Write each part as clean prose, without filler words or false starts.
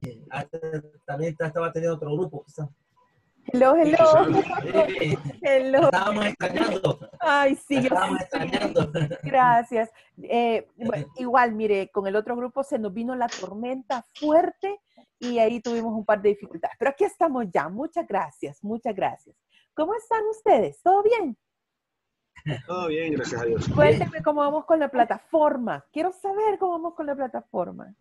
También estaba teniendo otro grupo, quizás. Hello, hello. Hello. Estábamos extrañando. Ay, sí, yo Estábamos sí. extrañando. Gracias. Bueno, igual, mire, con el otro grupo se nos vino la tormenta fuerte y ahí tuvimos un par de dificultades. Pero aquí estamos ya. Muchas gracias, muchas gracias. ¿Cómo están ustedes? ¿Todo bien? Todo bien, gracias a Dios. Cuéntenme cómo vamos con la plataforma. Quiero saber cómo vamos con la plataforma.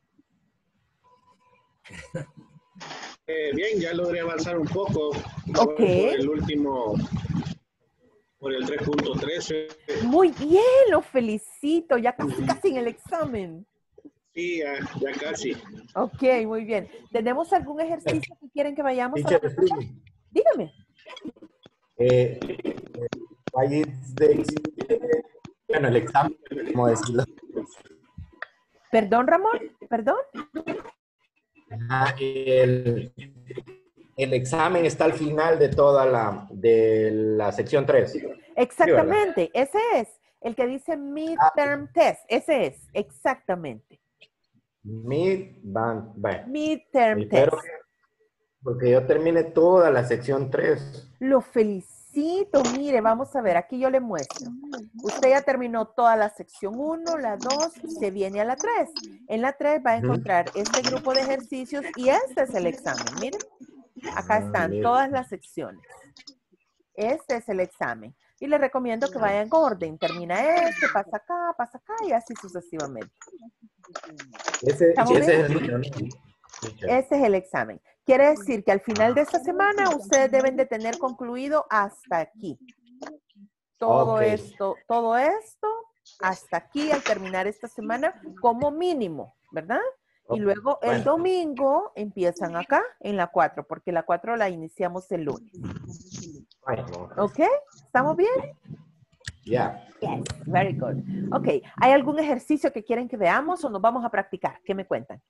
Bien, ya logré avanzar un poco. Ok. Por el último, por el 3.13. Muy bien, lo felicito. Ya casi en el examen. Sí, ya casi. Ok, muy bien. ¿Tenemos algún ejercicio que quieren que vayamos a la Teacher, pantalla? Dígame. Bueno, el examen, ¿cómo decirlo? Perdón, Ramón, perdón. El examen está al final de toda la sección 3. Exactamente, sí, ese es. El que dice midterm test, ese es, exactamente. Midterm test. Porque yo terminé toda la sección 3. Lo felicito, mire, vamos a ver, aquí yo le muestro. Usted ya terminó toda la sección 1, la 2, se viene a la 3. En la 3 va a encontrar este grupo de ejercicios y este es el examen, miren. Acá están todas las secciones. Este es el examen. Y le recomiendo que vaya en orden. Termina pasa acá y así sucesivamente. Ese es el mío, ¿no? Ese es el examen. Quiere decir que al final de esta semana ustedes deben de tener concluido hasta aquí. Todo esto hasta aquí al terminar esta semana como mínimo, ¿verdad? Y luego el domingo empiezan acá en la 4, porque la 4 la iniciamos el lunes. ¿Ok? ¿Estamos bien? Ya. Yes, very good. Ok, ¿hay algún ejercicio que quieren que veamos o nos vamos a practicar? ¿Qué me cuentan?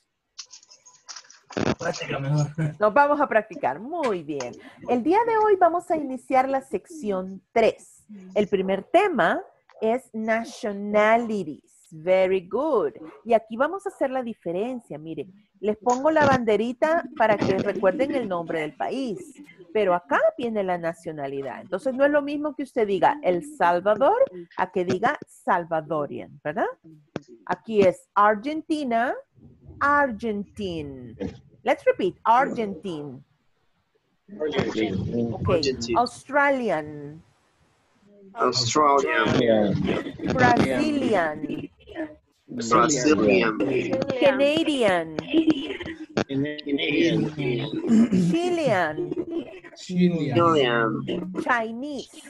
Nos vamos a practicar. Muy bien. El día de hoy vamos a iniciar la sección 3. El primer tema es nationalities. Very good. Y aquí vamos a hacer la diferencia. Miren, les pongo la banderita para que recuerden el nombre del país. Pero acá viene la nacionalidad. Entonces no es lo mismo que usted diga El Salvador a que diga Salvadorian, ¿verdad? Aquí es Argentina, Argentine. Let's repeat. Argentine. Argentine. Okay. Australian. Australian. Brazilian. Brazilian. Canadian. Canadian. Chilean. Chilean. Chinese.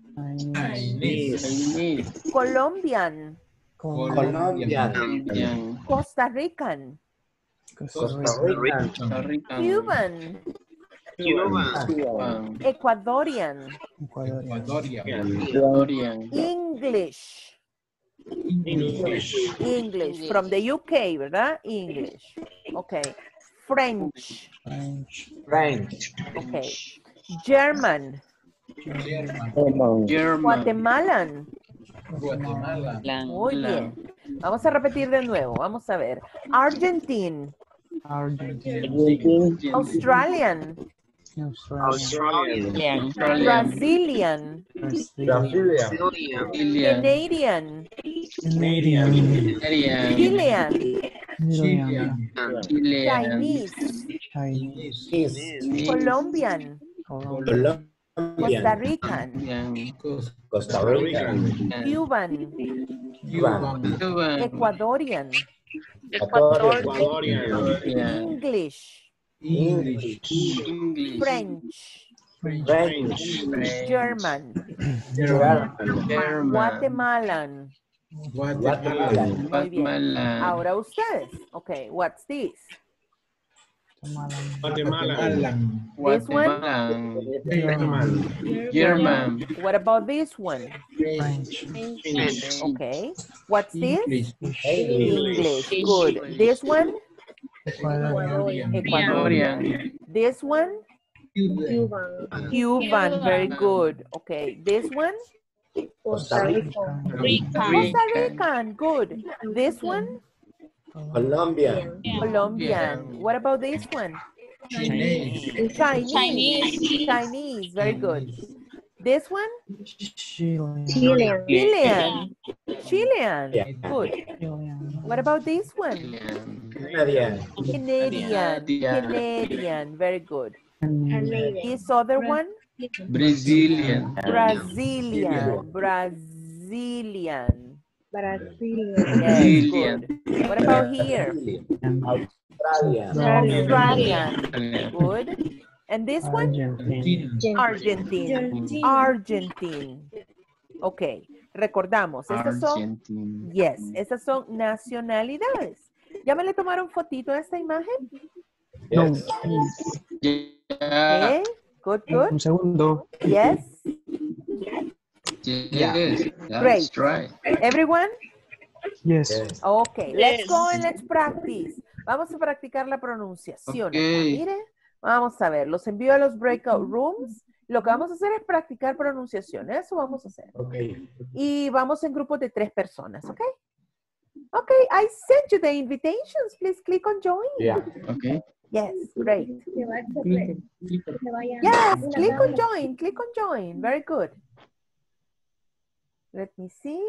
Chinese. Colombian. Colombian. Costa Rican. Costa Rica. Cuban. Cuban. Ecuadorian. English. English. From the UK, ¿verdad? English. Okay. French. Okay. German. Guatemalan. Muy bien. Vamos a repetir de nuevo. Vamos a ver. Argentine. Australian. Brazilian. Canadian. Chilean. Chinese. Colombian. Costa Rican. Cuban. Ecuadorian. English. French. German. Guatemalan. Muy bien. Ahora ustedes. Okay, what's this? Guatemala. This one? German. What about this one? Okay. What's this? English. Good. This one? Ecuadorian. This one? Cuban. Very good. Okay. This one? Costa Rica. Costa Rican. Good. This one? Colombian. Colombian. What about this one? Chinese. Chinese. Very good. This one? Chilean. Chilean. Chilean. Yeah. Good. What about this one? Canadian. Canadian. Very good. This other one? Brazilian. Brazilian. Yes, good. What about here? Australian. Australian. Good. And this one? Argentina. Argentine. Ok. Recordamos, estas son, Argentina. yes, estas son nacionalidades. ¿Ya me le tomaron fotito a esta imagen? Yes. Yeah. Okay. Good, good. Un segundo. Yes. Yes. Great. That's right. Everyone? Yes. Yes. Ok, let's go and let's practice. Vamos a practicar la pronunciación. Ok. Mire, vamos a ver, los envío a los breakout rooms. Lo que vamos a hacer es practicar pronunciación. Eso vamos a hacer. Okay. Y vamos en grupos de 3 personas, ¿ok? Ok, I sent you the invitations. Please click on join. Yeah. Okay. Yes, great. Yes, click on join. Click on join. Very good. Let me see.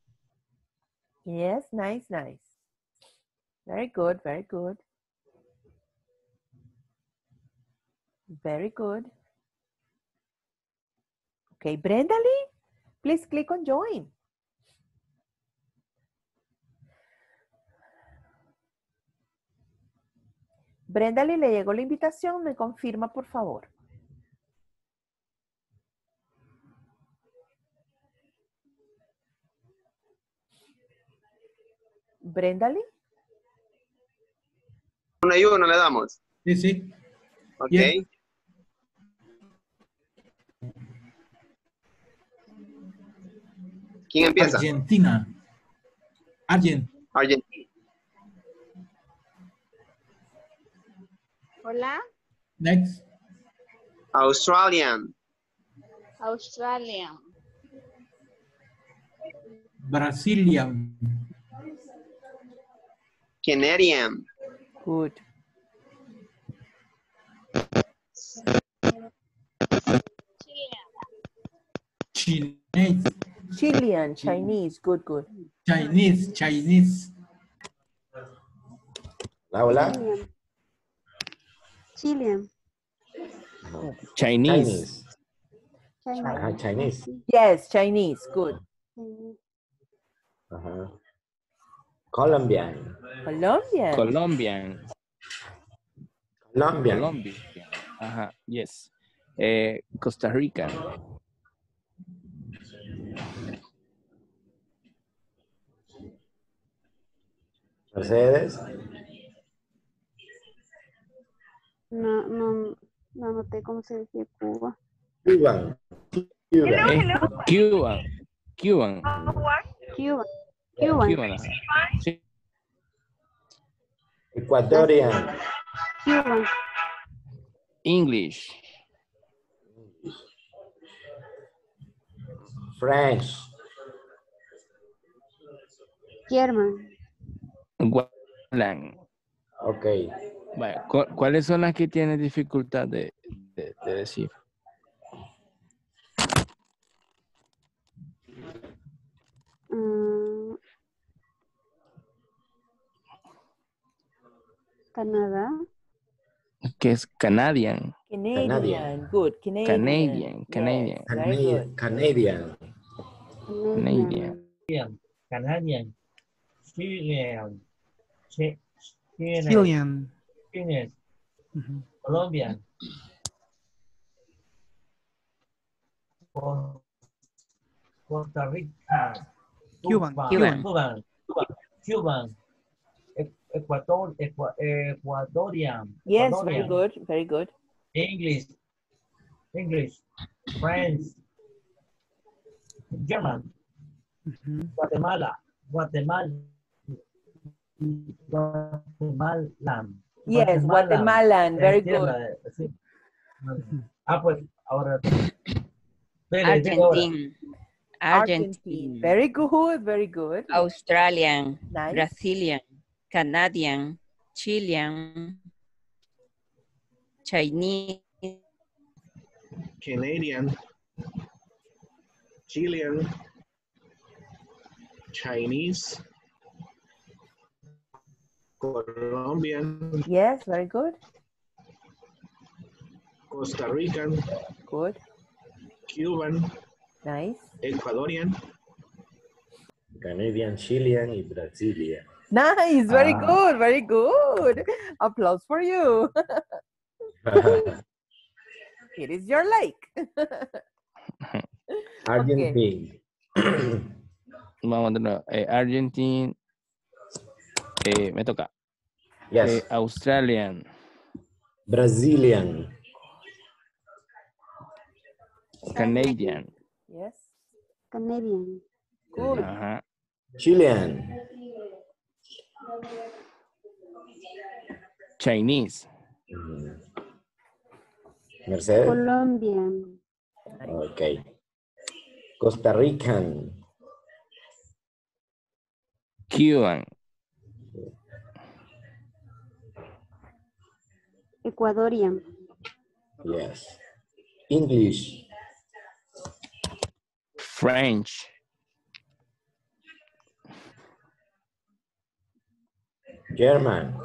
Yes, nice, nice. Very good, very good. Very good. Okay, Brenda Lee, please click on join. Brenda Lee, le llegó la invitación, me confirma, por favor. Brenda Lee. Uno y uno le damos. Sí, sí. Ok. Bien. ¿Quién empieza? Argentina. Argentina. Hola, Next. Australian. Australia. Brazilian. Canadian. Good. Chinese. Chilean, Chinese, good, good. Chinese. Hola. Chilean. Chinese. Ajá, Chinese. Yes, Chinese, good. Ajá. Colombian. Colombian. Colombian. Colombian. Colombia. Ajá, yes. Costa Rica. Mercedes. No noté cómo se decía Cuba. Cuban. Cuban. Cuban. Cuban. Ajá. Sí. Ecuadorian. Cuban. English. French. German. Guatemala. Ok. Vaya, ¿cuáles son las que tienen dificultad de decir? Canadá. Que es Canadian. Canadian, good. Canadian. Canadian. Yes, very good. Canadian. Canadian. Canadian. Chilean. Chilean. Colombian. Costa Rica. Cuban. Ecuadorian. Yes, very good, very good. English, French, German, Guatemala. Yes, Guatemalan, very good. Pues ahora. Argentine. Very good, very good. Australian, Nice. Brazilian, Canadian, Chilean, Chinese, Canadian, Chilean, Chinese, Colombian, Yes, very good. Costa Rican, Good. Cuban, Nice. Ecuadorian, Canadian, Chilean y Brazilian. Nice. Very Ah. good. Very good. Applause for you. It is your lake. Argentine. Vamos de nuevo. Argentine. Me toca. Yes. Australian. Brazilian. Canadian. Yes. Canadian. Good. Ajá. Chilean. Chinese. Mercedes. Colombian. Ok. Costa Rican. Cuban. Ecuadorian. Yes. English. French. German.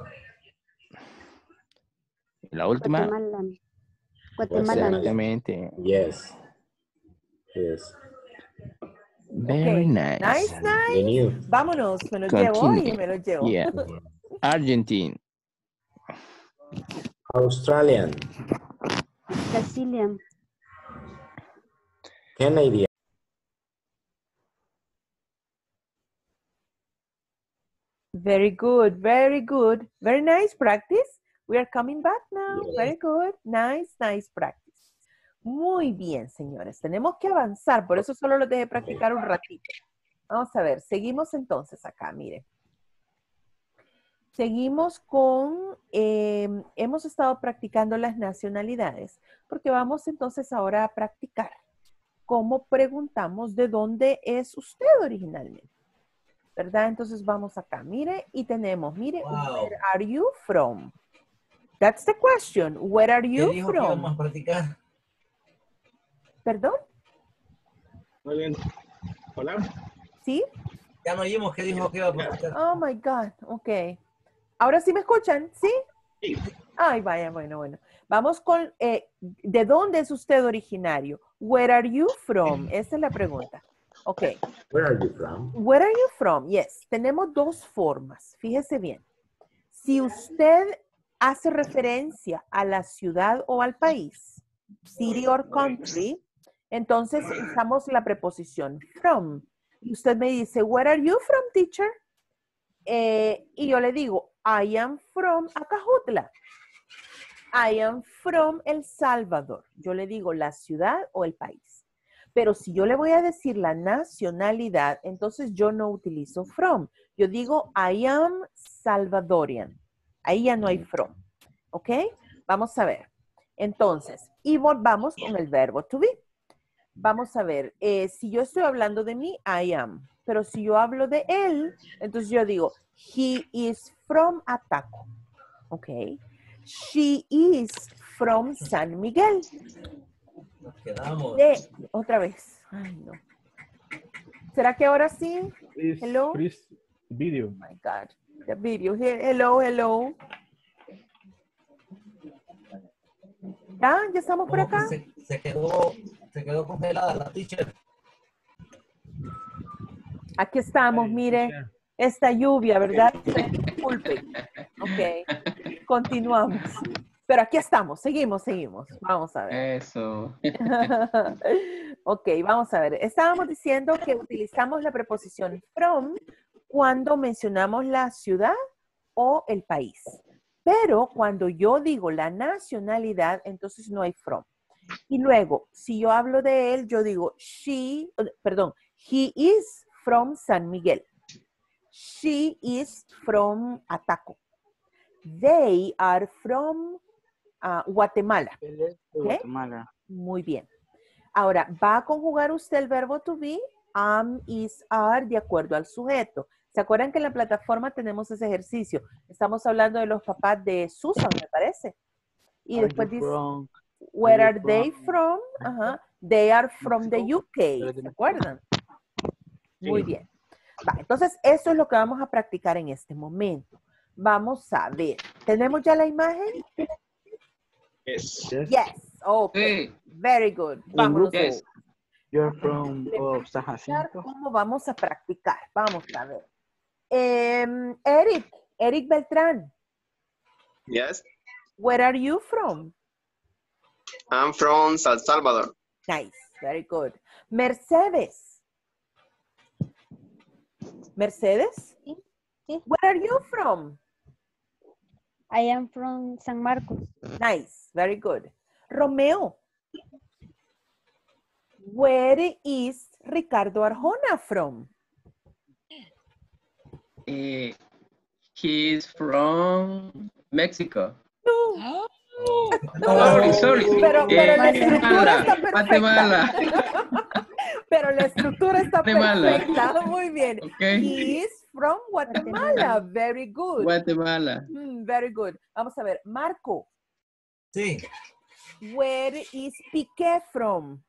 La última. Guatemala. Guatemala. Exactamente. Yes. Yes. Very nice. Nice, nice. The new. Vámonos. Me lo llevo Continue. y me lo llevo. Yeah. Argentine. Australian. Brazilian. Canadian. Very good. Very good. Very nice practice. We are coming back now. Yes. Very good. Nice, nice practice. Muy bien, señores. Tenemos que avanzar. Por eso solo los dejé practicar un ratito. Vamos a ver. Seguimos entonces acá. Miren. Seguimos con, hemos estado practicando las nacionalidades, porque vamos entonces ahora a practicar cómo preguntamos de dónde es usted originalmente, ¿verdad? Entonces vamos acá, mire, y tenemos, mire, Wow. where are you from? That's the question, where are ¿Qué you dijo que íbamos from? a practicar? ¿Perdón? Muy bien. Hola. ¿Sí? Ya no oímos qué dijo que iba a practicar. Oh my God, ok. ¿Ahora sí me escuchan? ¿Sí? Sí. Ay, vaya, bueno. Vamos con, ¿de dónde es usted originario? Where are you from? Esa es la pregunta. Ok. Where are you from? Where are you from? Yes. Tenemos dos formas. Fíjese bien. Si usted hace referencia a la ciudad o al país, city or country, entonces usamos la preposición from. Y usted me dice, where are you from, teacher? Y yo le digo, I am from Acajutla. I am from El Salvador. Yo le digo la ciudad o el país. Pero si yo le voy a decir la nacionalidad, entonces yo no utilizo from. Yo digo, I am Salvadorian. Ahí ya no hay from. ¿Ok? Vamos a ver. Entonces, y vamos con el verbo to be. Vamos a ver. Si yo estoy hablando de mí, I am. Pero si yo hablo de él, entonces yo digo, he is from Ataco. ¿Ok? She is from San Miguel. Nos quedamos. Otra vez. Ay, no. ¿Será que ahora sí? Please, Hello? please, video. Oh my God. The video. Hello, hello. ¿Ya? ¿Ya estamos por Como que acá? se quedó congelada la teacher. Aquí estamos, mire. Esta lluvia, ¿verdad? Disculpe. Ok. Continuamos. Pero aquí estamos. Seguimos. Vamos a ver. Eso. Ok, vamos a ver. Estábamos diciendo que utilizamos la preposición from cuando mencionamos la ciudad o el país. Pero cuando yo digo la nacionalidad, entonces no hay from. Y luego, si yo hablo de él, yo digo he is from San Miguel. She is from Ataco. They are from Guatemala. ¿Okay? Guatemala. Muy bien. Ahora, va a conjugar usted el verbo to be, am, is, are, de acuerdo al sujeto. O ¿Se acuerdan que en la plataforma tenemos ese ejercicio? Estamos hablando de los papás de Susan, me parece. Y después dice, where are they from? Ajá. They are from the UK. ¿Se acuerdan? Muy bien. Va, entonces, eso es lo que vamos a practicar en este momento. Vamos a ver. ¿Tenemos ya la imagen? Yes. Yes. Okay. Very good. Vámonos. Yes. You're from Les voy a San explicar Jacinto. cómo vamos a practicar. Vamos a ver. Eric Beltrán, Yes. where are you from? I'm from San Salvador. Nice. Very good. Mercedes. Mercedes? Sí, sí. Where are you from? I am from San Marcos. Nice. Very good. Romeo. Where is Ricardo Arjona from? He's from Mexico. No. Sorry. Pero la estructura está Guatemala. perfecta. Pero la estructura está Guatemala. perfecta. Muy bien. Okay. He is from Guatemala. Very good. Guatemala. Very good. Vamos a ver. Marco. Sí. Where is Piqué from?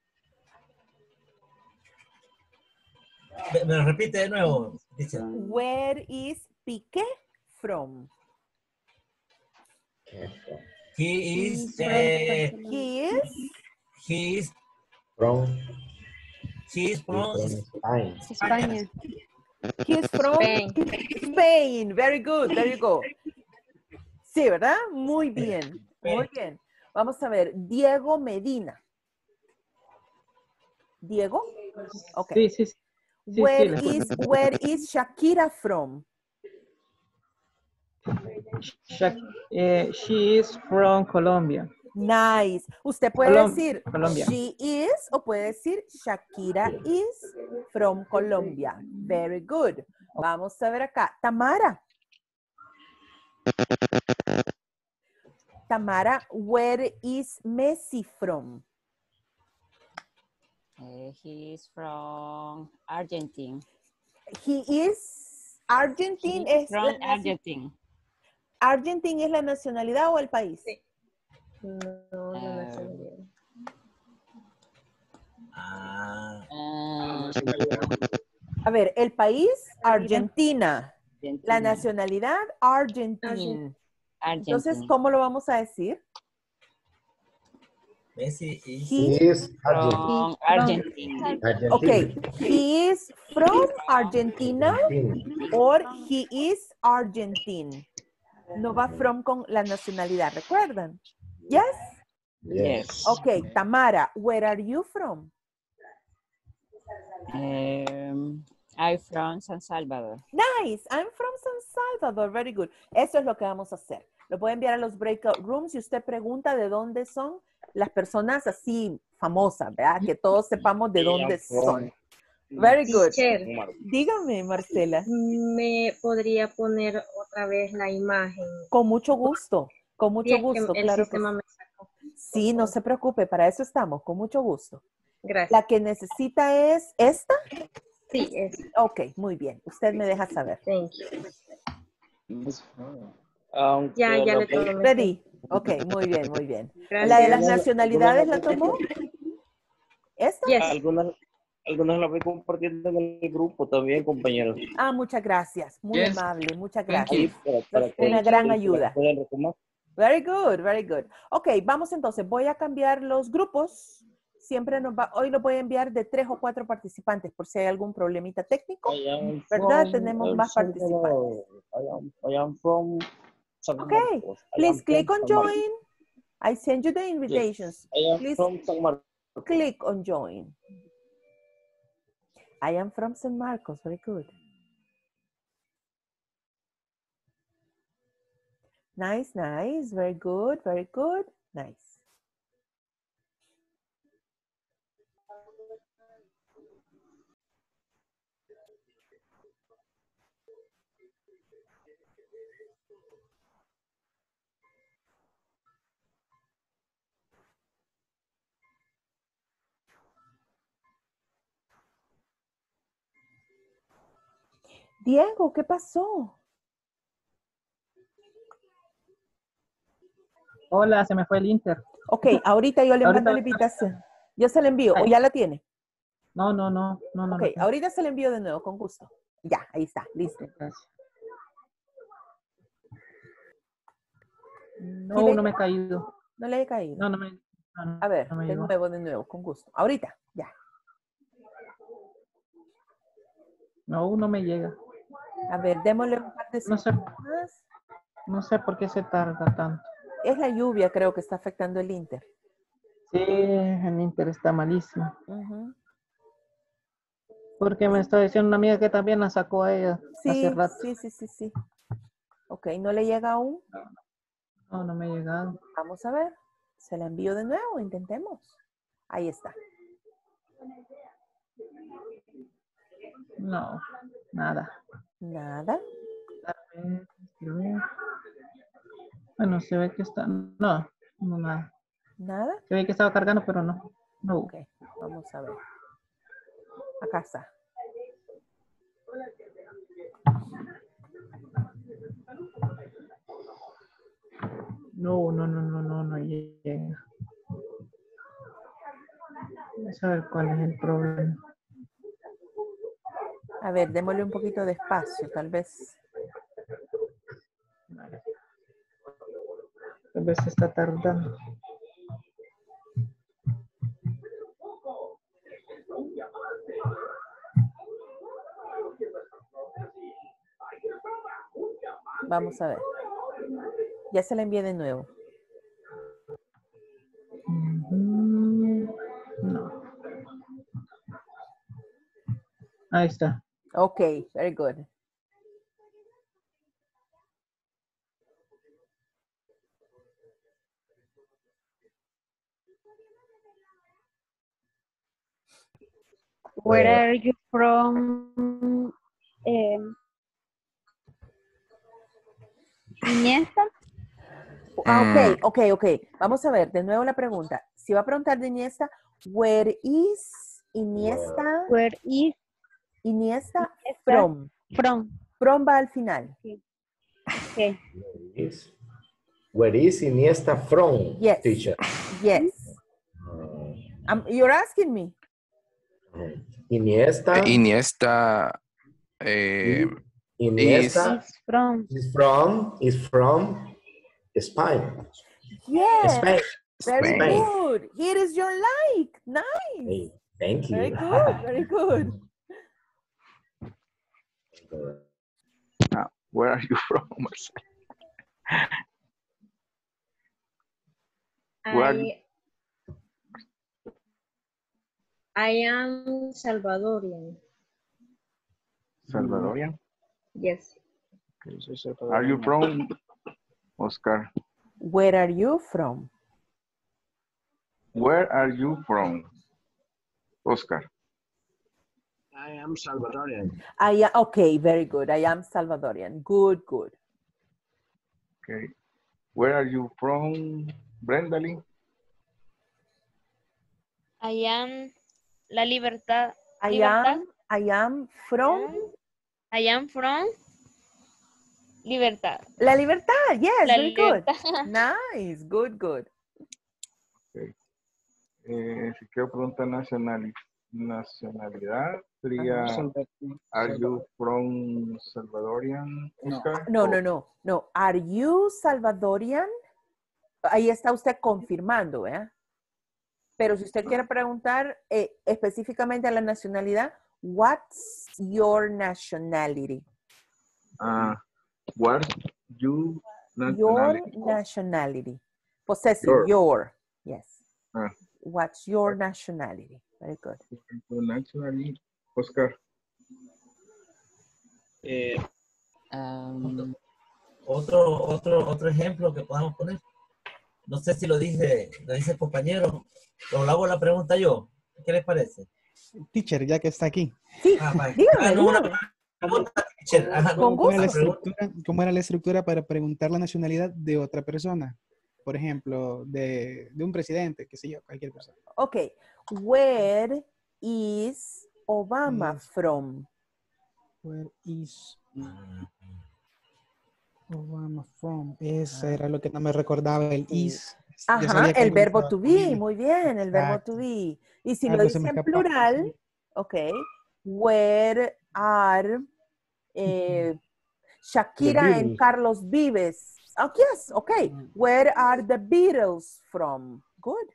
Me lo repite de nuevo, teacher. Where is Piqué from? He is, He is he is From Spain. España. He is from Spain. Very good. There you go. Sí, ¿verdad? Muy bien. Muy bien. Vamos a ver. Diego Medina. ¿Diego? Okay. Sí. Where is Shakira from? She is from Colombia. Nice. Usted puede decir Colombia. she is o puede decir Shakira is from Colombia. Very good. Vamos a ver acá. Tamara. Tamara, where is Messi from? He is from Argentina. He is Argentine. He is from Argentina. ¿Argentina es la nacionalidad o el país? No, la nacionalidad. A ver, el país, Argentina. La nacionalidad, Argentina. Entonces, ¿cómo lo vamos a decir? Messi He is From Argentina. Okay, he is from Argentina or he is Argentine. No va from con la nacionalidad, ¿recuerdan? Yes? Yes. Okay, Tamara, where are you from? I'm from San Salvador. Nice, I'm from San Salvador, very good. Eso es lo que vamos a hacer. Lo puede enviar a los breakout rooms y usted pregunta de dónde son las personas así famosas, ¿verdad? Que todos sepamos de dónde son. Very good. Teacher, Dígame, Marcela. ¿me podría poner otra vez la imagen? Con mucho gusto, El claro que sistema sí. me sacó. Sí, no se preocupe, para eso estamos, con mucho gusto. Gracias. ¿La que necesita es esta? Sí, es. Ok, muy bien. Usted me deja saber. Thank you. Aunque Ya lo le tomé. Ready. Ok, muy bien, muy bien. Gracias. ¿La de las nacionalidades la tomó? ¿Esta? Yes. Algunas la voy compartiendo en el grupo también, compañeros. Ah, muchas gracias. Muy Yes. amable, muchas Thank you. gracias. Para que Una gran ustedes ayuda. puedan retomar. Very good, very good. Ok, vamos entonces. Voy a cambiar los grupos. Siempre hoy lo voy a enviar de 3 o 4 participantes por si hay algún problemita técnico. ¿Verdad? Tenemos más participantes. I am from San Okay, Marcos. please click on join. I send you the invitations. I am Please from San Marcos. click on join. I am from San Marcos. Very good. Nice, nice. Very good, very good. Nice. Diego, ¿qué pasó? Hola, se me fue el Inter. Ok, ahorita yo le Ahorita- mando la invitación. Yo se la envío, o Ay. ya la tiene. No. Ok, ahorita se la envío de nuevo, con gusto. Ya, ahí está, listo. Gracias. ¿Sí No, ve no me que he caído. no le he caído? No me. No, A ver, no me de llegó. nuevo, con gusto. Ahorita, ya. No, no me llega. A ver, démosle un par de No sé, segundos más. no sé por qué se tarda tanto. Es la lluvia, creo que está afectando el Inter. Sí, el Inter está malísimo. Ujú. Porque me está diciendo una amiga que también la sacó a ella hace Sí, rato. sí. Ok, ¿no le llega aún? No me ha llegado. Vamos a ver. Se la envío de nuevo, intentemos. Ahí está. No, nada. Nada. Quiero ver. Bueno, se ve que está. No, nada. Nada. Se ve que estaba cargando, pero no. No. Ok, vamos a ver. Acá está. No llega. Vamos a ver cuál es el problema. A ver, démosle un poquito de espacio, tal vez. Tal vez se está tardando. Vamos a ver. Ya se la envié de nuevo. No. Ahí está. Ok, very good. Where are you from? Iniesta. Ok. Vamos a ver, de nuevo la pregunta. Si va a preguntar de Iniesta, where is Iniesta? Where is Iniesta Iniesta from? from? From va al final. Okay. Where is Iniesta from, Yes. teacher? Yes. You're asking me. Iniesta. Iniesta Iniesta Is from. is from Spain. Yes. Spain. Very Spain. good. Here is your like. Nice. Hey, thank you. Very good. Very good. where are you from, Marcel? I am Salvadorian. Salvadorian? Yes. Are you from, Oscar? Where are you from? Where are you from, Oscar? I am Salvadorian. Okay, very good. I am Salvadorian. Good. Okay. Where are you from, Brenda Lee? I am La Libertad. I am from I am from Libertad. La Libertad. Yes, La very good. Libertad. Nice. Good. Okay. Si quiero preguntar nacionalidad, sería, are you from Salvadorian, Oscar? No. Are you Salvadorian? Ahí está usted confirmando, ¿verdad? Pero si usted quiere preguntar específicamente a la nacionalidad, what's your nationality? What's your nationality? Your nationality. Possessive, your. Yes. What's your nationality? Very good. Nationality, Oscar. Otro ejemplo que podamos poner. No sé si lo dice el compañero. O le hago la pregunta yo. ¿Qué les parece? Teacher, ya que está aquí. Sí, dígame. Teacher. Ajá, ¿Cómo era la estructura para preguntar la nacionalidad de otra persona? Por ejemplo, de un presidente, qué sé yo, cualquier persona. Ok. Where is Obama from? Where is Obama from? Ese era lo que no me recordaba, el is. Yo Ajá, sabía que el algo verbo estaba to con be, él. muy bien, el verbo Exacto. to be. Y si lo Algo se me dice en escapaba. plural, ok, where are Shakira and Beatles. Carlos Vives? Oh, yes, okay. Where are the Beatles from? Good.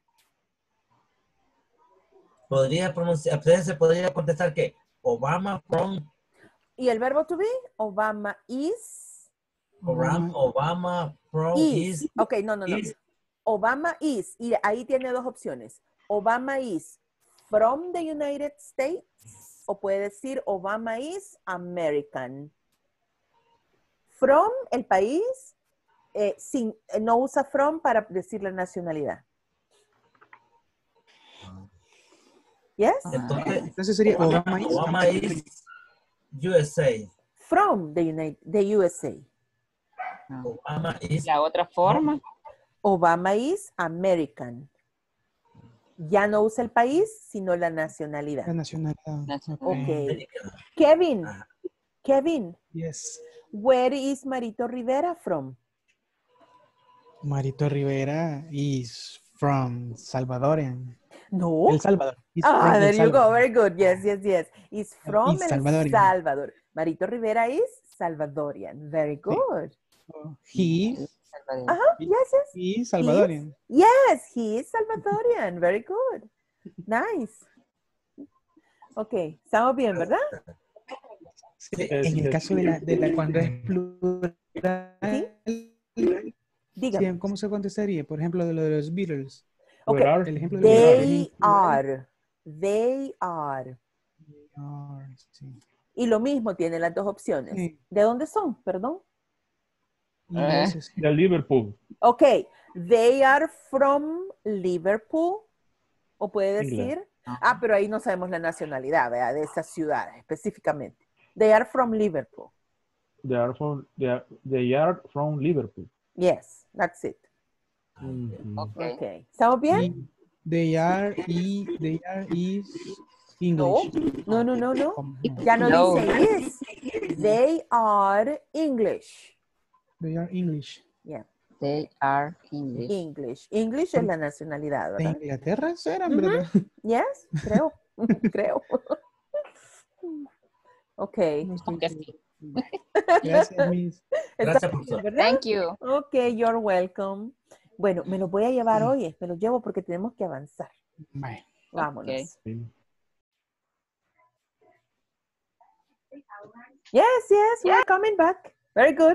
Podría pronunciar, ustedes se podría contestar que Obama from, ¿Y el verbo to be? Obama is. Obama from Is. is, Ok, no. is Obama is. Y ahí tiene dos opciones. Obama is from the United States. O puede decir Obama is American. From, el país, no usa from para decir la nacionalidad. Yes? Entonces sería Obama is USA. From the USA. Obama is. La otra forma. Obama is American. Ya no usa el país, sino la nacionalidad. La nacionalidad. Ok. Kevin. Yes. Where is Marito Rivera from? Marito Rivera is from Salvadorian. No. El Salvador. He's from There El you go. Salvador. Very good. Yes. He's from He's El Salvadorian. Salvador. Marito Rivera is Salvadorian. Very good. He is. Yes. He is Salvadorian. Yes, he is Salvadorian. Very good. Nice. Ok, estamos bien, ¿verdad? Sí, en el caso de la cuando es plural, Dígame. sí, ¿cómo se contestaría? Por ejemplo, de lo de los Beatles. Ok, El ejemplo de they are. They are. Sí. Y lo mismo tiene las dos opciones. Sí. ¿De dónde son? Perdón. De Liverpool. Ok, they are from Liverpool. O puede decir, pero ahí no sabemos la nacionalidad, ¿verdad? De esa ciudad específicamente. They are from Liverpool. They are from Liverpool. Yes, that's it. Okay. ¿Estamos bien? Y they are is English. No. Ya no dice is. They are English. They are English. Yeah. They are English. English es la nacionalidad, ¿De ¿verdad? Inglaterra serán, verdad? Yes, creo. Ok. Gracias, Miss. Gracias, profesor. ¿Verdad? Thank you. Ok, you're welcome. Bueno, me los voy a llevar hoy, me los llevo porque tenemos que avanzar. Bueno. Vámonos. Okay. Yes, we're coming back. Very good.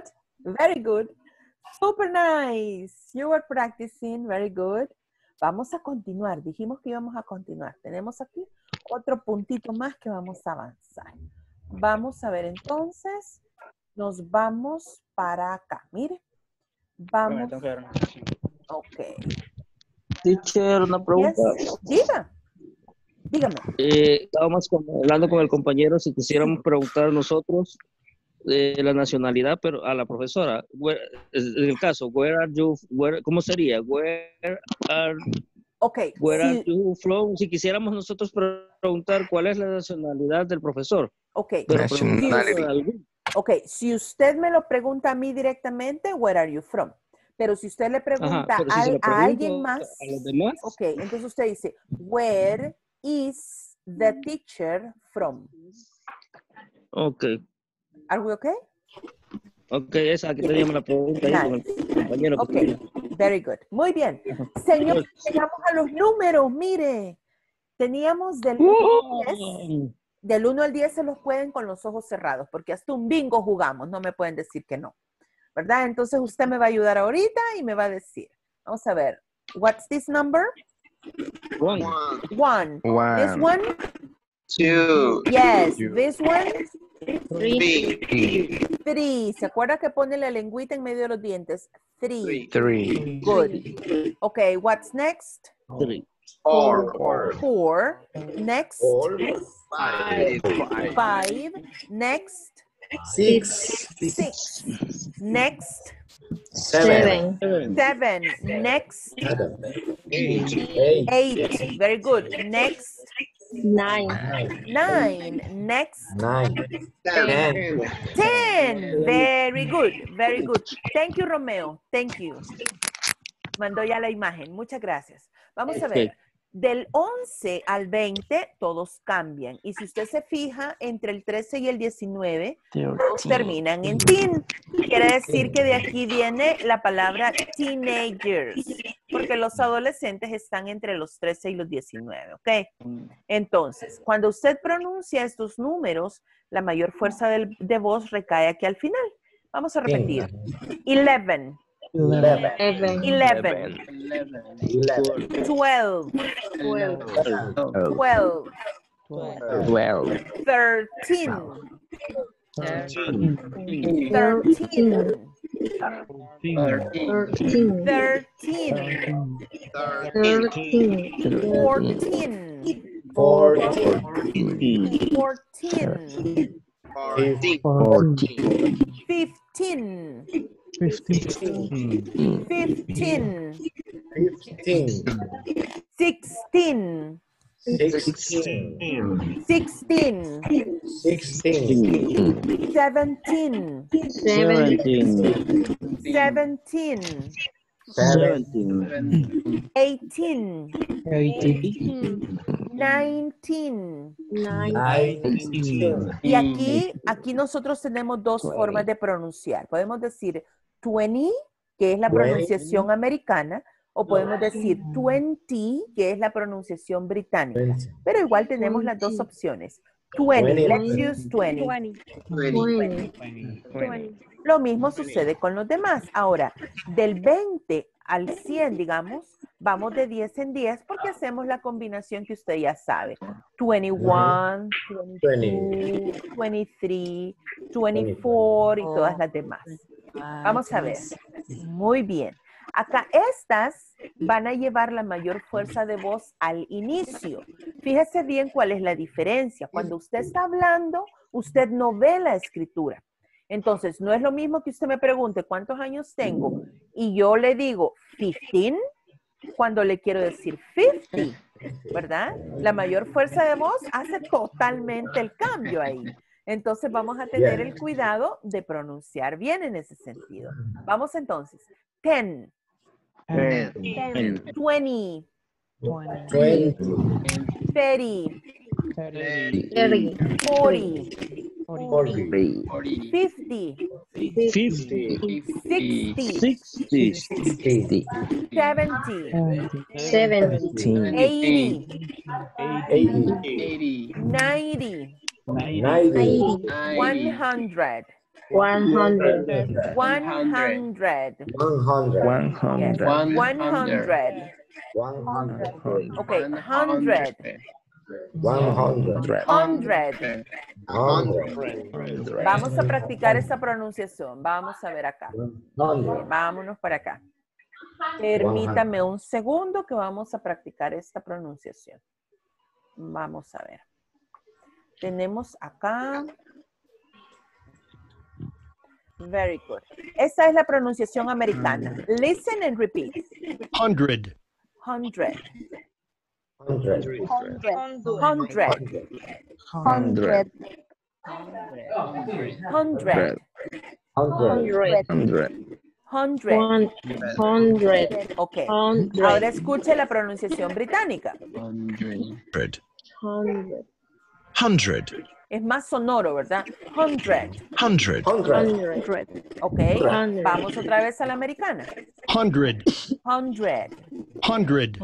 Super nice. You were practicing. Very good. Vamos a continuar. Dijimos que íbamos a continuar. Tenemos aquí otro puntito más que vamos a avanzar. Vamos a ver entonces. Nos vamos para acá. Mire. Vamos. Ok. Teacher, una pregunta. Yes. Dígame. Estábamos hablando con el compañero si quisiéramos preguntar nosotros la nacionalidad, pero a la profesora. En el caso, ¿cómo sería? Where are you from? Si quisiéramos nosotros preguntar cuál es la nacionalidad del profesor. Ok. Ok, si usted me lo pregunta a mí directamente, where are you from? Pero si usted le pregunta a alguien más, a los demás. Ok, entonces usted dice, where is the teacher from? Ok. Are we okay? Ok, esa aquí teníamos la pregunta ahí con el compañero. Ok, very good. Muy bien. Señor, llegamos a los números, mire. Teníamos del 1 al 10 se los pueden con los ojos cerrados, porque hasta un bingo jugamos, no me pueden decir que no. ¿Verdad? Entonces usted me va a ayudar ahorita y me va a decir. Vamos a ver. What's this number? 1. 1. This one? 2. Yes. Two. This one? 3. 3. ¿Se acuerda que pone la lengüita en medio de los dientes? 3. 3. Good. Okay, what's next? 4. Next? 5. Next? 6. Next? 7. 7. Next? 8. 8. Very good. Next? 9. 9. Next. 9. 10. 10. Very good. Very good. Thank you, Romeo. Thank you. Mandó ya la imagen. Muchas gracias. Vamos a ver. Del 11 al 20, todos cambian. Y si usted se fija, entre el 13 y el 19, todos terminan en teen. Quiere decir que de aquí viene la palabra teenagers, porque los adolescentes están entre los 13 y los 19, ¿ok? Entonces, cuando usted pronuncia estos números, la mayor fuerza de voz recae aquí al final. Vamos a repetir. 11. 11. 12. 13. 19. Y aquí nosotros tenemos dos formas de pronunciar. Podemos decir 20, que es la pronunciación americana, o podemos decir 20, que es la pronunciación británica. Pero igual tenemos las dos opciones. 20. Let's use 20. 20. Lo mismo sucede con los demás. Ahora, del 20 al 100, digamos, vamos de 10 en 10 porque hacemos la combinación que usted ya sabe. 21, 22, 23, 24 y todas las demás. Vamos a ver. Muy bien. Acá estas van a llevar la mayor fuerza de voz al inicio. Fíjese bien cuál es la diferencia. Cuando usted está hablando, usted no ve la escritura. Entonces, no es lo mismo que usted me pregunte cuántos años tengo y yo le digo 15 cuando le quiero decir 50, ¿verdad? La mayor fuerza de voz hace totalmente el cambio ahí. Entonces, vamos a tener el cuidado de pronunciar bien en ese sentido. Vamos entonces. 10, 20, 30, 40, 50, 60, 70, 80, 90, 100. 100. 100. 100. Okay, 100. 100. Vamos a practicar esa pronunciación. Vamos a ver acá. Vámonos para acá. Permítame un segundo que vamos a practicar esta pronunciación. Vamos a ver. Tenemos acá. Very good. Esta es la pronunciación americana. Listen and repeat. 100. 100. 100. 100. 100. Ok. Ahora escuche la pronunciación británica. 100. 100. Es más sonoro, ¿verdad? 100. 100. Ok. Vamos otra vez a la americana. 100. 100. 100.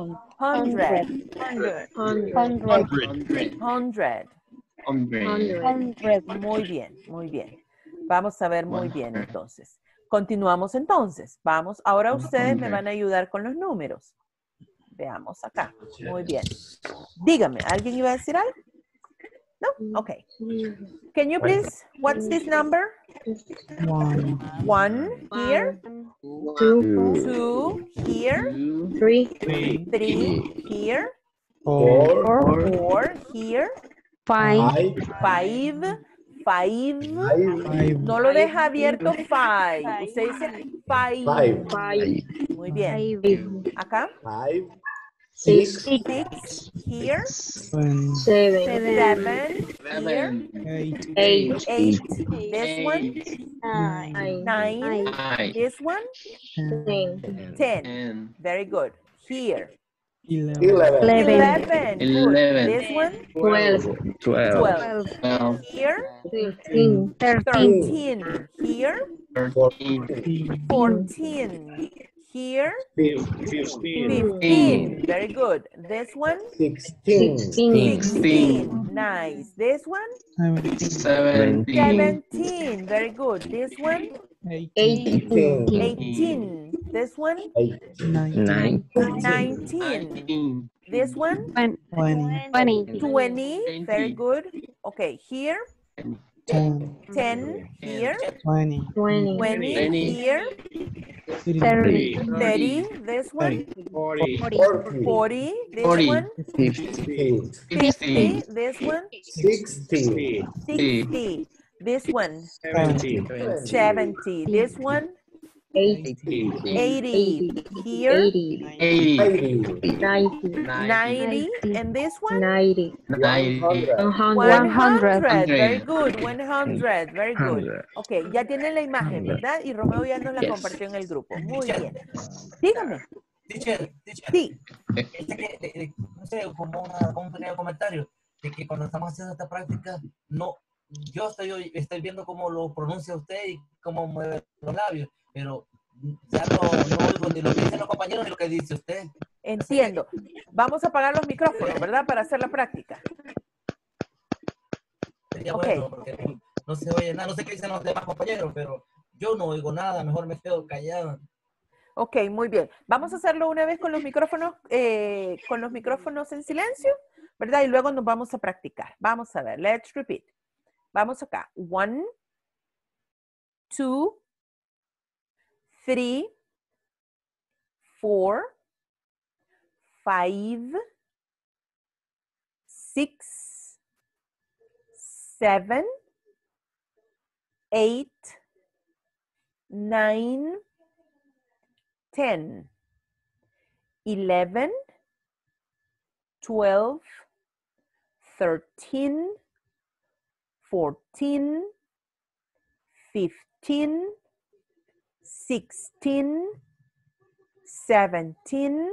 100. Muy bien, muy bien. Vamos a ver muy bien entonces. Continuamos entonces. Vamos, ahora ustedes me van a ayudar con los números. Veamos acá. Muy bien. Dígame, ¿alguien iba a decir algo? No? Okay. Can you please, what's this number? 1 here. 2 here. 3 here. 4 here. 5. No lo deja abierto 5. Usted dice 5. Muy bien. Acá. Six. Here. Seven. Here. Eight. This one. Nine. This one. 10. Very good. Here. 11. Good. This one. 12. Here. 13. Here. 14. Here. 15. Very good. This one. 16. Nice. This one. 17. Very good. This one. 18. This one. 19. This one. 20. Very good. Okay, here. 10 here. 20 here. 30. This one. 40. This one. 50. This one. 60. This one. 70. This one. 80. Here. 90. And this one. 100. Very good. 100. Very good. Ok, ya tienen la imagen, ¿verdad? Y Romeo ya nos la compartió en el grupo. Muy bien. Dígame. Teacher. Sí. No sé, como un pequeño comentario, de que cuando estamos haciendo esta práctica, no, yo estoy viendo cómo lo pronuncia usted y cómo mueve los labios, pero ya no oigo ni lo que dicen los compañeros ni lo que dice usted. Entiendo. Vamos a apagar los micrófonos, ¿verdad? Para hacer la práctica. Sería bueno, porque no se oye nada, no sé qué dicen los demás compañeros, pero yo no oigo nada, mejor me quedo callado. Ok, muy bien. Vamos a hacerlo una vez con los micrófonos en silencio, ¿verdad? Y luego nos vamos a practicar. Vamos a ver. Let's repeat. Vamos acá. 1, 2, 3, 4, 5, 6, 7, 8, 9, 10, 11, 12, 13, 14, 15, 16, 17,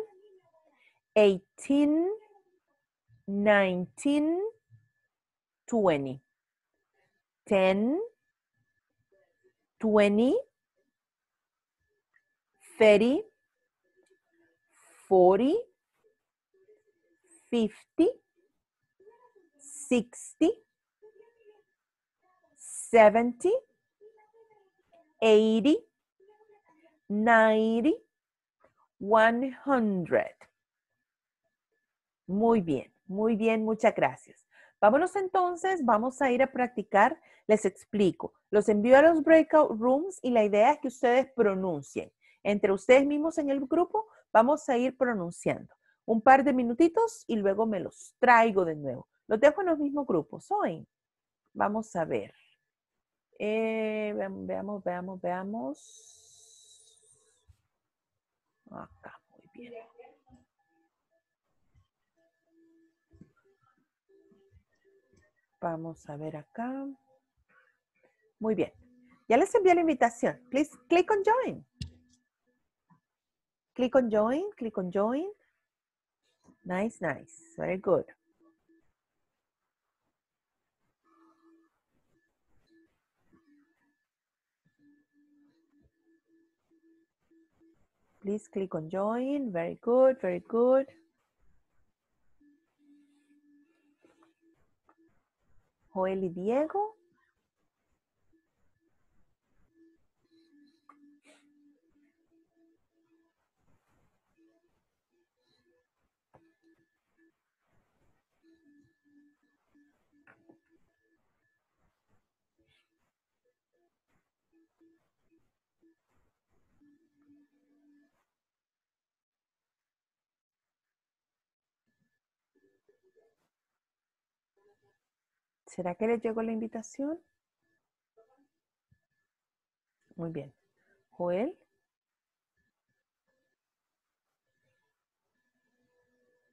18, 19, 20. 10, 20, 30, 40, 50, 60, 70, 80, 90, 100. Muy bien, muchas gracias. Vámonos entonces, vamos a ir a practicar. Les explico. Los envío a los breakout rooms y la idea es que ustedes pronuncien. Entre ustedes mismos en el grupo vamos a ir pronunciando. Un par de minutitos y luego me los traigo de nuevo. Los dejo en los mismos grupos. Hoy vamos a ver. Veamos. Acá, muy bien. Vamos a ver acá. Muy bien. Ya les envié la invitación. Please click on join. Click on join. Nice. Very good. Please click on join. Very good. Joel y Diego. ¿Será que les llegó la invitación? Muy bien. Joel.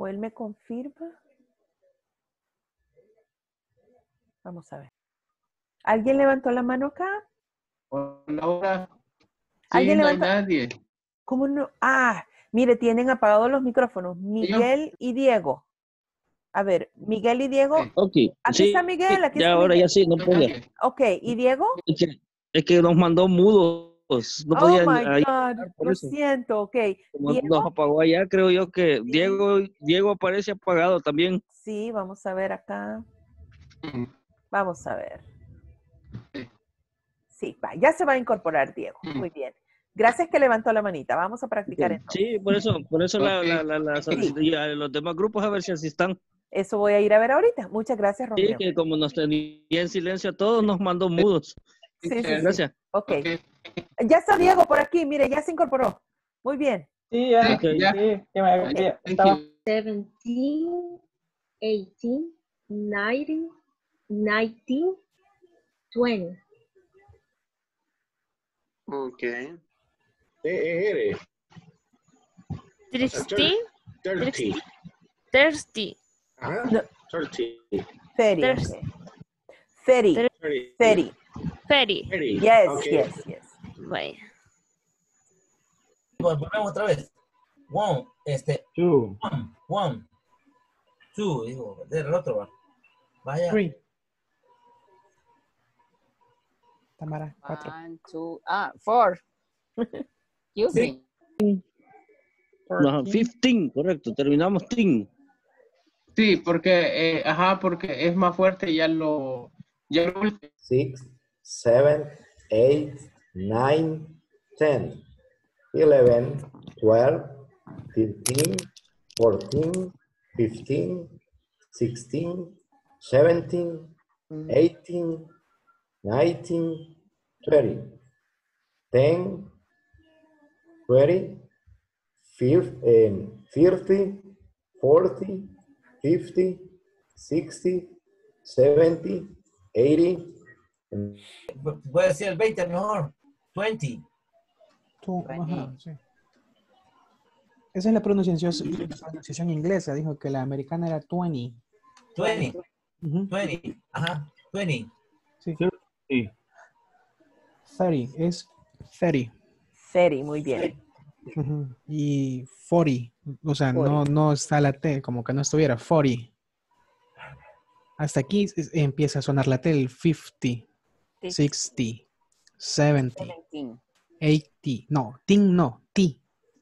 Joel me confirma. Vamos a ver. ¿Alguien levantó la mano acá? Ahora sí, ¿Alguien no hay levantó? nadie. ¿Cómo no? Ah, mire, tienen apagados los micrófonos. Miguel y Diego. A ver, Miguel y Diego. Ok, Aquí está sí, Miguel, aquí ya está ahora Miguel. ya sí, no podía. Ok, ¿y Diego? Es que nos mandó mudos, no Oh podía my ahí God, por lo eso. siento, ok. Como nos ¿Diego? apagó allá, creo yo que Diego aparece apagado también. Sí, vamos a ver acá. Vamos a ver. Sí, va, ya se va a incorporar Diego. Muy bien. Gracias que levantó la manita. Vamos a practicar entonces. Sí, por eso la solicitud a los demás grupos a ver si así están. Eso voy a ir a ver ahorita. Muchas gracias, Sí, Romeo. que como nos tenía en silencio a todos, nos mandó mudos. Sí, sí, sí. Gracias. Ok. Ya está Diego por aquí. Mire, ya se incorporó. Muy bien. Sí, ya. Okay. Sí, ya estaba. 17, 18, 19, 19, 20. Okay. TR. 30. 30. 30. Ajá. No. 30. 30. There's- Okay. 30. 30. 30. 30. Yes, Okay. yes. Vaya. Volvemos otra vez. One, Two. one, two, digo, del otro va. Vaya. Three. Tamara, 4. 1, 2, 4. Excuse me. No, 15, correcto, terminamos 10. Sí, porque, porque es más fuerte y ya lo 6, 7, 8, 9, 10, 11, 12, 13, 14, 15, 16, 17, 18, 19, 20, 10, 20, 30, 40, 50, 60, 70, 80. Voy a decir el 20 mejor. 20. Ajá, sí. Esa es la pronunciación inglesa. Dijo que la americana era 20. 20. Ujú. 20. Ajá. 20. Sí. 30 es 30. 30, muy bien. Ujú. Y 40, o sea, no está la T, como que no estuviera 40. Hasta aquí empieza a sonar la T, el 50, 60, 70, 80, no, tin no, T.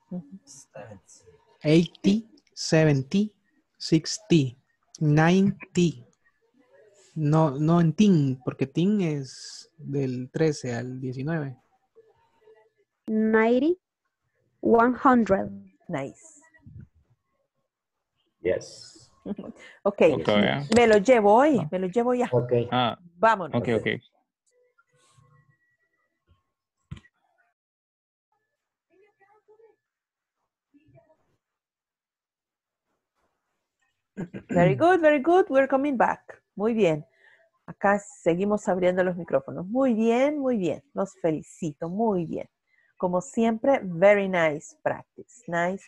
80, 70, 60, 90. No en tin, porque tin es del 13 al 19. 90, 100. Nice. Yes. Ok, Okay. me lo llevo hoy, me lo llevo ya. Okay. Vámonos. Okay. Very good. We're coming back. Muy bien. Acá seguimos abriendo los micrófonos. Muy bien. Los felicito. Muy bien. Como siempre, very nice practice. Nice.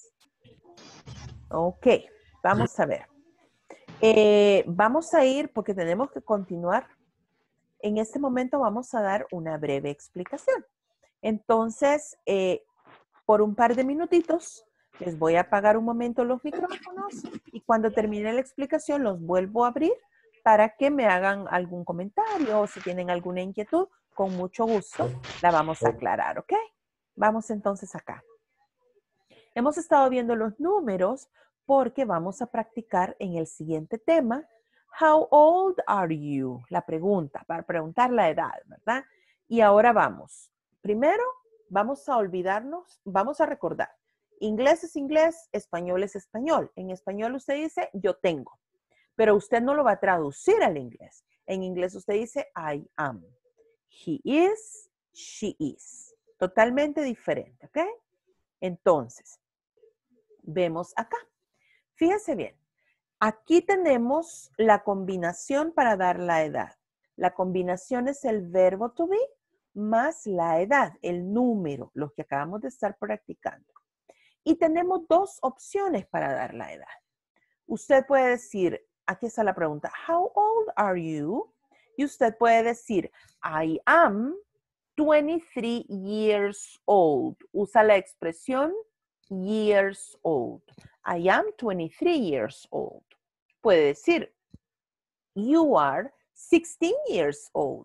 Ok, vamos a ver. Vamos a ir, porque tenemos que continuar. En este momento vamos a dar una breve explicación. Entonces, por un par de minutitos, les voy a apagar un momento los micrófonos y cuando termine la explicación los vuelvo a abrir para que me hagan algún comentario o si tienen alguna inquietud, con mucho gusto la vamos a aclarar, ¿ok? Vamos entonces acá. Hemos estado viendo los números porque vamos a practicar en el siguiente tema. How old are you? La pregunta, para preguntar la edad, ¿verdad? Y ahora vamos. Primero, vamos a olvidarnos, vamos a recordar. Inglés es inglés, español es español. En español usted dice, yo tengo. Pero usted no lo va a traducir al inglés. En inglés usted dice, I am. He is, she is. Totalmente diferente, ¿ok? Entonces, vemos acá. Fíjense bien. Aquí tenemos la combinación para dar la edad. La combinación es el verbo to be más la edad, el número, lo que acabamos de estar practicando. Y tenemos dos opciones para dar la edad. Usted puede decir, aquí está la pregunta, how old are you? Y usted puede decir, I am 23 years old. Usa la expresión years old. I am 23 years old. Puede decir, you are 16 years old.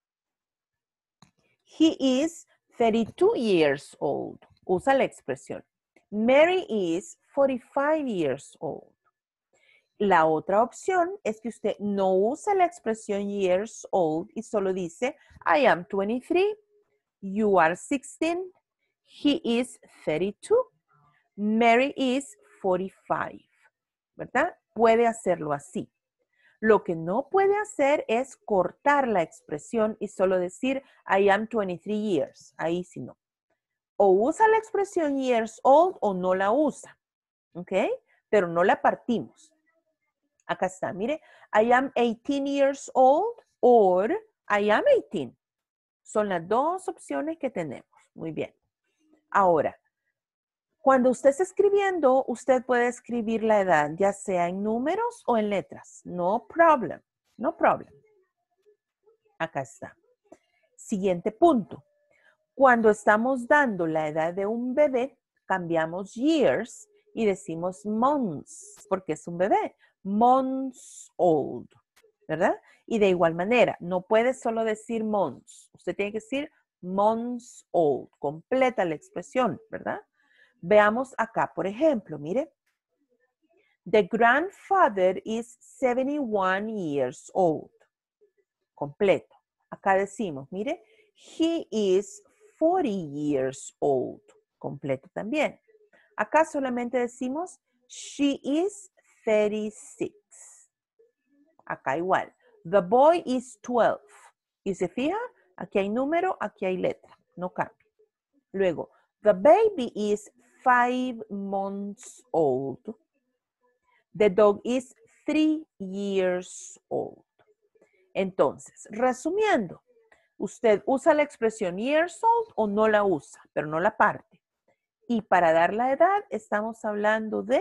He is 32 years old. Usa la expresión. Mary is 45 years old. La otra opción es que usted no use la expresión years old y solo dice, I am 23, you are 16, he is 32, Mary is 45, ¿verdad? Puede hacerlo así. Lo que no puede hacer es cortar la expresión y solo decir, I am 23 years. Ahí sí no. O usa la expresión years old o no la usa, ¿ok? Pero no la partimos. Acá está, mire, I am 18 years old or I am 18. Son las dos opciones que tenemos. Muy bien. Ahora, cuando usted está escribiendo, usted puede escribir la edad, ya sea en números o en letras. No problem. No problem. Acá está. Siguiente punto. Cuando estamos dando la edad de un bebé, cambiamos years y decimos months, porque es un bebé. Months old, ¿verdad? Y de igual manera, no puede solo decir months. Usted tiene que decir months old. Completa la expresión, ¿verdad? Veamos acá, por ejemplo, mire. The grandfather is 71 years old. Completo. Acá decimos, mire, he is 40 years old. Completo también. Acá solamente decimos, she is 36. Acá igual. The boy is 12. Y se fija, aquí hay número, aquí hay letra. No cambia. Luego, the baby is 5 months old. The dog is 3 years old. Entonces, resumiendo, usted usa la expresión years old o no la usa, pero no la parte. Y para dar la edad, estamos hablando de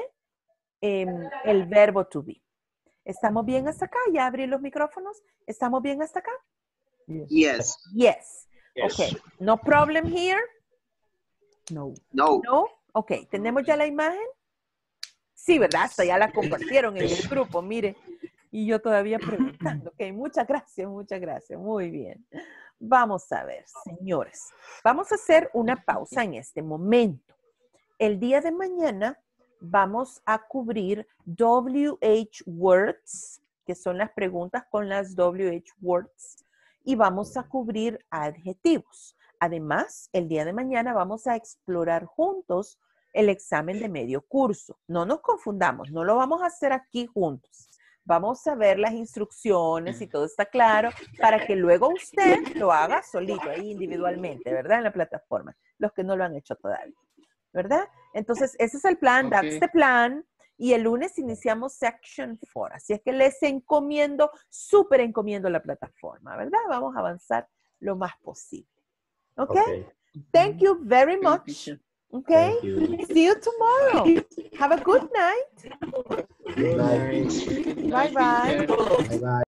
el verbo to be. ¿Estamos bien hasta acá? ¿Ya abrí los micrófonos? ¿Estamos bien hasta acá? Yes. Yes. Yes. Okay. No problem here? No. No. No. Ok. ¿Tenemos ya la imagen? Sí, ¿verdad? Hasta ya la compartieron en el grupo, mire. Y yo todavía preguntando. Ok, muchas gracias, muchas gracias. Muy bien. Vamos a ver, señores. Vamos a hacer una pausa en este momento. El día de mañana vamos a cubrir WH words, que son las preguntas con las WH words, y vamos a cubrir adjetivos. Además, el día de mañana vamos a explorar juntos el examen de medio curso. No nos confundamos, no lo vamos a hacer aquí juntos. Vamos a ver las instrucciones y todo está claro para que luego usted lo haga solito, ahí individualmente, ¿verdad? En la plataforma, los que no lo han hecho todavía, ¿verdad? Entonces, ese es el plan, that's the plan. Y el lunes iniciamos Section 4. Así es que les encomiendo, súper encomiendo la plataforma, ¿verdad? Vamos a avanzar lo más posible. ¿Ok? Thank you very much. Okay? See you tomorrow. Have a good night. Good night. Bye-bye. Bye-bye.